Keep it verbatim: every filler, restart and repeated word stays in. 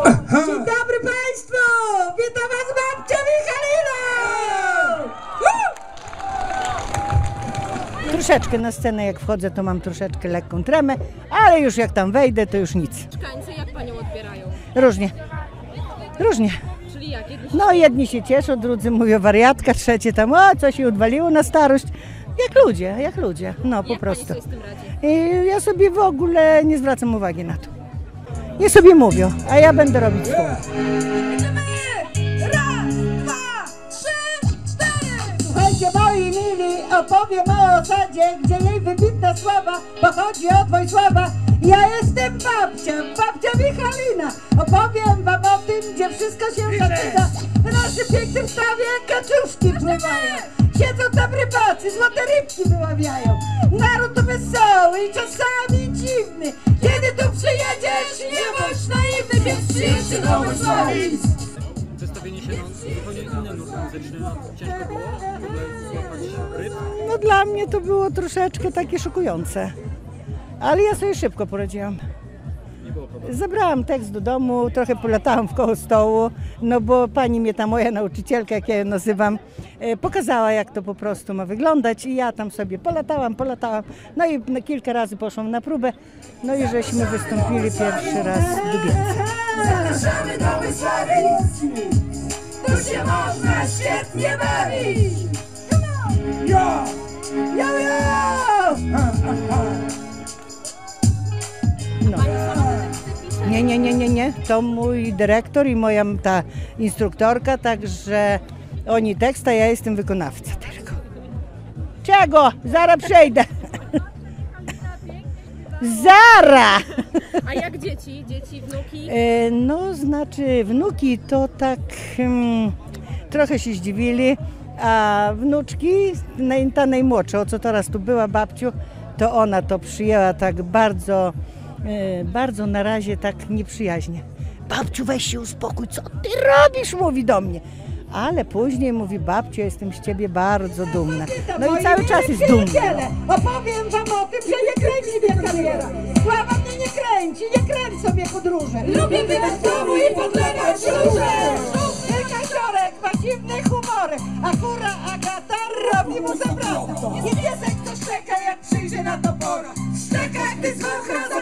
Dzień dobry Państwu! Witam Was babcia Michalina! Troszeczkę na scenę jak wchodzę, to mam troszeczkę lekką tremę, ale już jak tam wejdę, to już nic. Mieszkańcy jak Panią odbierają? Różnie. Różnie. Czyli jak? Jedni No jedni się cieszą, drudzy mówią wariatka, trzecie tam, o co się odwaliło na starość. Jak ludzie, jak ludzie, no po jak prostu. Pani sobie z tym radzi? I ja sobie w ogóle nie zwracam uwagi na to. Nie sobie mówią, a ja będę robić swoje. Raz, dwa, trzy, cztery! Słuchajcie, moi mili, opowiem o osadzie, gdzie jej wybitna sława pochodzi od Wojsława. Ja jestem babcia, babcia Michalina. Opowiem wam o tym, gdzie wszystko się zaczyna. W naszym pięknym stawie kaczuszki pływają. Siedzą tam rybacy, złote rybki wyławiają. Naród tu wesoły i czasami dziwny. Kiedy tu przyjedziesz, nie bądź naiwny, więc przyjedź do Wrocławic. Przestawienie się na zupełnie inny nurt muzyczny, no, ciężko było w ogóle złapać rytm? No dla mnie to było troszeczkę takie szokujące. Ale ja sobie szybko poradziłam. Nie było problemu. Zabrałam tekst do domu, trochę polatałam wkoło stołu, no bo pani mnie, ta moja nauczycielka, jak ja ją nazywam, e, pokazała, jak to po prostu ma wyglądać i ja tam sobie polatałam, polatałam, no i na kilka razy poszłam na próbę, no i żeśmy wystąpili pierwszy raz w Dubience. Zapraszamy do Wysławic! Tu się można świetnie bawić! Jo! Jo, jo! No. Nie, nie, nie, nie, nie. To mój dyrektor i moja ta instruktorka, także oni tekst, a ja jestem wykonawca tylko. Czego? Zaraz przejdę. Zara! A jak dzieci? Dzieci, wnuki? E, no, znaczy wnuki to tak hmm, trochę się zdziwili, a wnuczki, naj- ta najmłodsza, o co teraz tu była babciu, to ona to przyjęła tak bardzo, e, bardzo na razie tak nieprzyjaźnie. Babciu, weź się uspokój, co ty robisz, mówi do mnie. Ale później mówi, babciu, jestem z ciebie bardzo dumna. No i cały czas jest dumna. Opowiem wam o tym, że nie kręci mnie kariera. Sława mnie nie kręci, nie kręć sobie podróże. Lubię bywać w domu i podlewać róże. Kaziorek ma dziwny humorek, a kura Agata robi mu za brata. Nie piesek to szczeka, jak przyjdzie na to pora. Szczeka, gdy z wącha